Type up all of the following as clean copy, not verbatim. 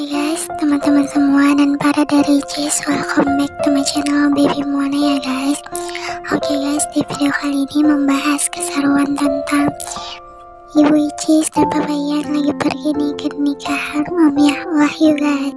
Oke guys, teman-teman semua dan para dari Ricis, welcome back to my channel Baby Moana ya guys. Oke guys, di video kali ini membahas keseruan tentang Ibu Ricis dan Papa Ian lagi pergi nih ke nikahan Om Wahyu guys.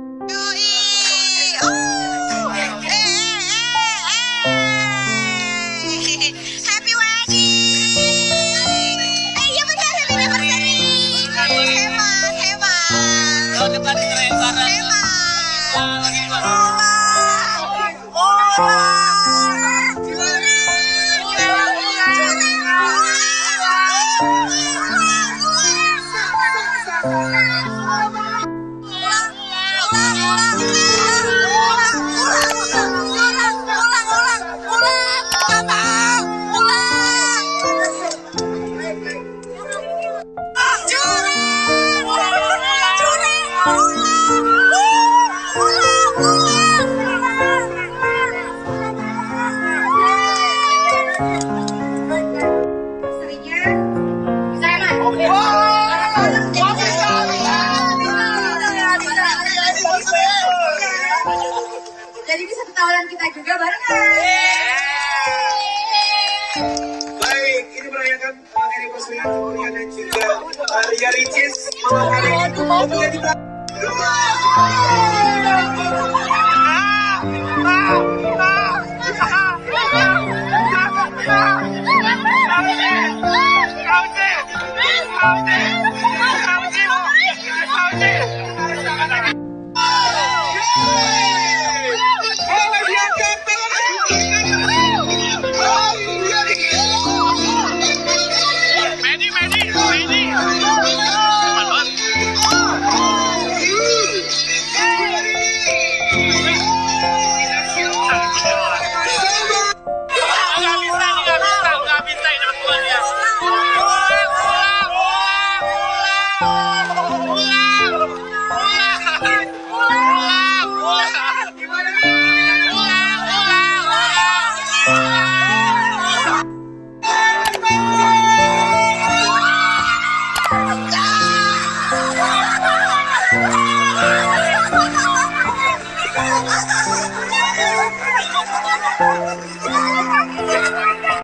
Jadi bisa ketahuan kita juga barengan. Baik, ini merayakan anniversary kemudian dan juga Ria Ricis menjadi